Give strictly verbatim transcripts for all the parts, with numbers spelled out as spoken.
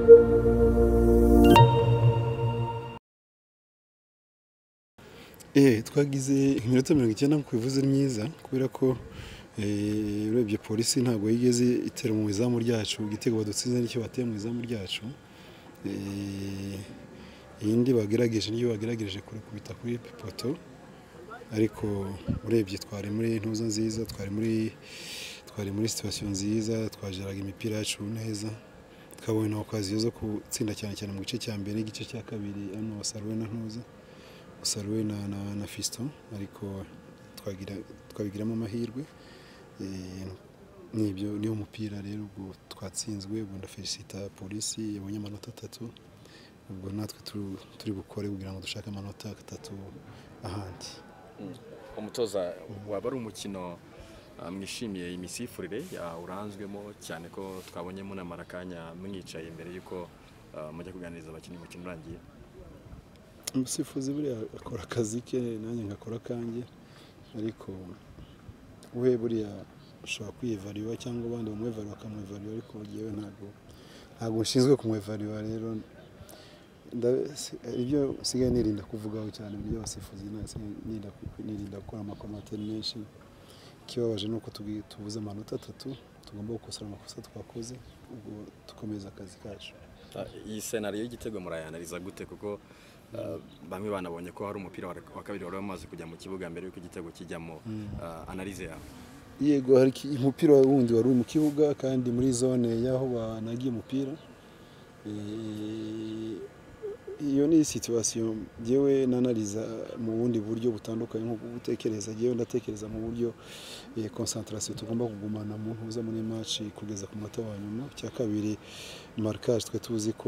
Eh twagize iminota mirongo icyenda ku bivuze myiza kubera ko eh urebye polisi ntabwo yigeze itera mu izamu ryacu igitego badutsinze n'icyo bateye mu izamu ryacu eh indi bagerageje niyo bagerageje kubita kuri poto ariko urebye twari muri ntuza nziza twari muri twari muri situation nziza twajeraga imipira yacu neza twabona okaziyo zo gutsinda cyane cyane mu gice cya mbere igice cya kabiri hano Sarwe na ntuza Sarwe na na, na Fiston ariko twagira twabigiramo amahirwe eh nibyo niyo mupira rero ubwo twatsinzwe ubwo ndafelicita polisi yabonye amanota atatu ubwo natwe turi gukore kugira ngo dushake amanota atatu ahandi umutoza waba ari umukino mwishimiye imisifurire ya uranzwemo cyane ko twabonyemo n'amarakanya mwicaye imbere yuko mujya kuganiriza abakinnyi mu kintu urangiye umusifuzi buriya akora akazi ke nanjye ngakora kanjye ariko we buriya ushobora kwiyevaluwa cyangwa abandi bamwevaluwa bakamwevaluwa ariko yewe ntabwo ntabwo nshinzwe kumwevaluwa rero ibyo sigaye nirinda kuvugaho cyane ibyo abasifuzi nirinda gukora amakomateri menshi ikibabaje nuko tubuze amanota atatu tugomba gukosora amakosa twakoze ubwo tukomeza akazi kacu iyi scenario y'igitego murayanaliza gute kuko bamwe banabonye ko hari umupira wa kabiri wari wamaze kujya mu kibuga mbere yuko igitego kijyamo analyse yawe yego hari umupira wundi wari mu kibuga kandi muri zone yaho banagiye umupira iyo ni situation jewe nanaliza mu bundi buryo butandukanye nko gutekereza jewe ndatekereza mu buryo concentration tugomba kugumana mu ntuza muri match kugeza ku munota wa nyuma cya kabiri marquage twe tuzi ko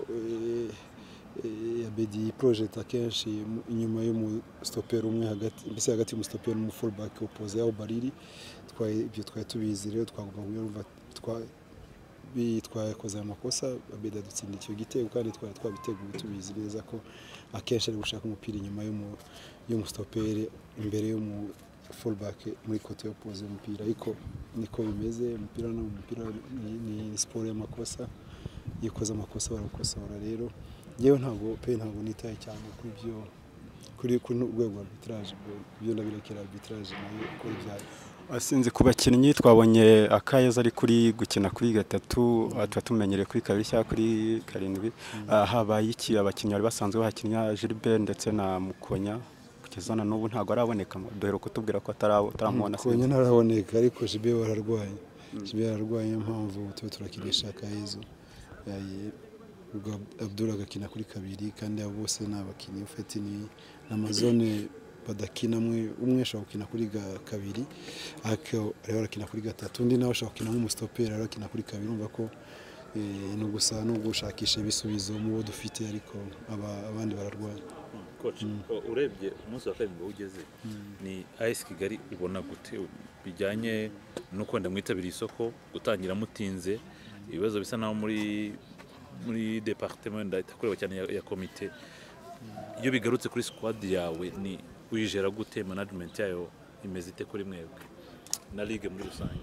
ya bedi project akenshi inyuma yo mu stopper umwe hagati mbese hagati mu stopper mu fullback opposé aho bariri twaye ibyo twaye tubizi rero twagomba kuyumva twa bitwakoze amakosa abeda dutsinda icyo gitego kandi twari twabiteguye tubizi neza ko akenshi ari gushaka umupira inyuma yo mu yo mu stopper imbere yo mu fullback muri kote opposé umupira ariko niko bimeze umupira no umupira ni sport y'amakosa yikoza amakosa barakosora rero yewe ntabwo pe ntabwo nitaye cyane kuri byo kuri ku rwego arbitrage byo ndabirekera arbitrage nayo ko ibyaye asinze ku bakinnyi twabonye akayeza ari kuri gukina kuri gatatu twatumenyereye kuri kabiri cyangwa kuri karindwi habaye iki abakinnyi bari basanzwe bahakinya Gilbert ndetse na Mukonya kugeza na n'ubu ntabwo araboneka duhero kutubwira ko ataramubona Mukonya ntaraboneka ariko Gilbert wararwaye Gilbert yararwaye impamvu tuba turakirisha akayezo ubwo Abdul agakina kuri kabiri kandi abo bose n'abakinnyi ufite ni n'amazone badakina mwe umwe ashobora gukina kuri kabiri ariko rero arakina kuri gatatu undi nawe ashobora gukina nk'umustopper rero akina kuri kabiri umva ko no gusa no gushakisha ibisubizo mu bo dufite ariko abandi bararwaye coach urebye umunsi wa kabiri ugeze ni A S Kigali ubona gute bijyanye no kwenda mwitabira isoko gutangira mutinze ibibazo bisa naho muri muri departement itakorewe cyane ya komite iyo bigarutse kuri squad yawe ni uyijera gute management yayo imeze ite kuri mwebwe na ligue muri rusange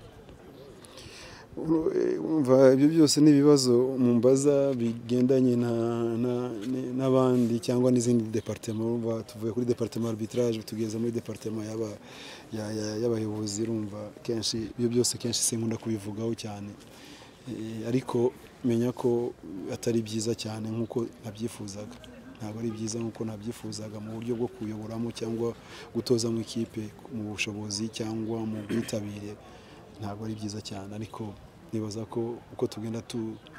umva ibyo byose nibibazo mumbaza bigendanye na n'abandi cyangwa n'izindi departement umva tuvuye kuri departement arbitrage tugeza muri departement yaba y'abayobozi urumva kenshi ibyo byose kenshi sinkunda kubivugaho cyane ariko menya ko atari byiza cyane nkuko nabyifuzaga ntabwo ari byiza nkuko nabyifuzaga mu buryo bwo kuyoboramo cyangwa gutoza mu ikipe mu bushobozi cyangwa mu bwitabire ntabwo ari byiza cyane ariko nibaza ko uko tugenda tu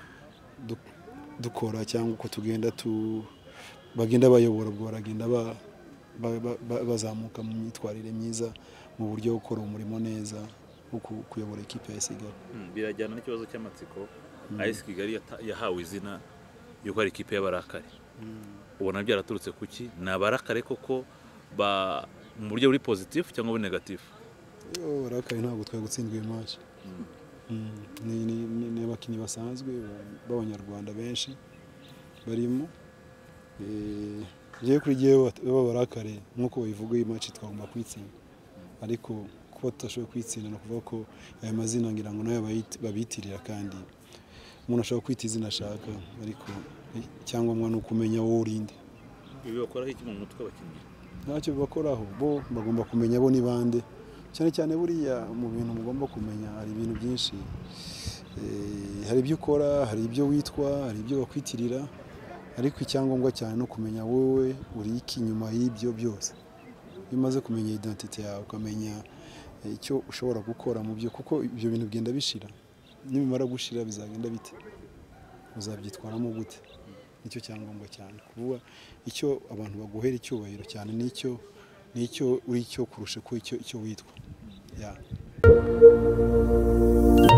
dukora cyangwa uko tugenda tu bagenda bayobora ubwo baragenda bazamuka mu myitwarire myiza mu buryo bwo gukora umurimo neza wo kuyobora ikipe ya Kigali birajyana n'ikibazo cy'amatsiko A S Kigali yahawe izina yuko ari ikipe y'abarakare ubona byaraturutse kuki nabarakare koko ba mu buryo buri positif cyangwa buri negatif yo barakare ntabwo twari gutsindwa uyu match ni ni abakinnyi basanzwe b'abanyarwanda benshi barimo eh je kuri jewe babarakare nkuko bivuga iyi match twagomba kwitsinda ariko kuba tutashoboye kwitsinda no kuvuga ko aya mazina ngira ngo nayo babitirira kandi umuntu ashobora kwita izina ashaka ariko icyangombwa ni ukumenya wowe urinde. Ibi bakoraho iki mu mutwe abakinnyi? Ntacyo bakoraho, bo bagomba kumenya bo ni bande, cyane cyane buriya mu bintu mugomba kumenya hari ibintu byinshi, hari ibyo ukora, hari ibyo witwa, hari ibyo bakwitirira, ariko icyangombwa cyane no kumenya wowe uri iki nyuma y'ibyo byose. Iyo umaze kumenya identite yawe ukamenya icyo ushobora gukora mu byo, kuko ibyo bintu bigenda bishira, nibimara gushira bizagenda bite, uzabyitwaramo gute? Nicyo cyangombwa cyane, kuba icyo abantu baguhera icyubahiro cyane nicyo nicyo uri cyo kurusha ko icyo icyo witwa. Yeah.